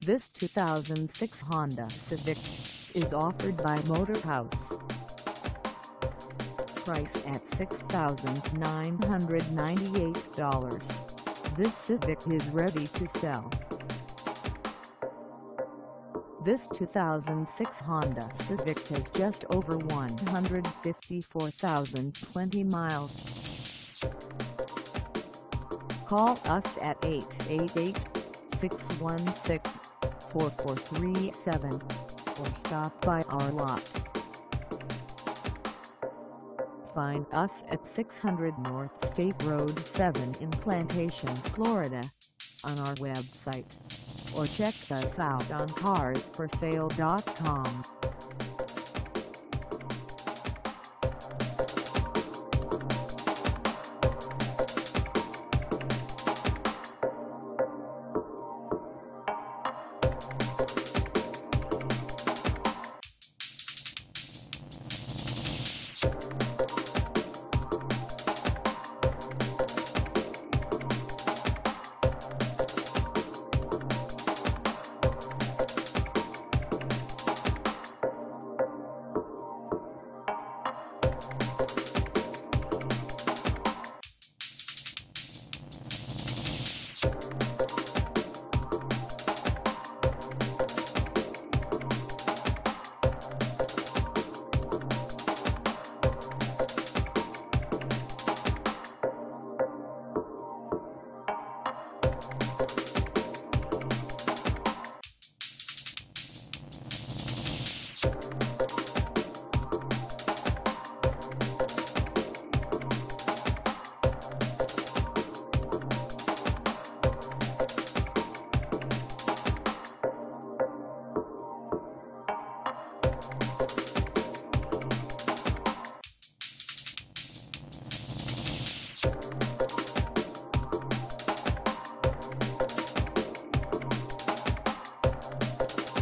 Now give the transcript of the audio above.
This 2006 Honda Civic is offered by Motorhouse. Price at $6,998. This Civic is ready to sell. This 2006 Honda Civic has just over 154,020 miles. Call us at 888-616-4437 or stop by our lot. Find us at 600 North State Road 7 in Plantation, Florida, on our website, or check us out on carsforsale.com.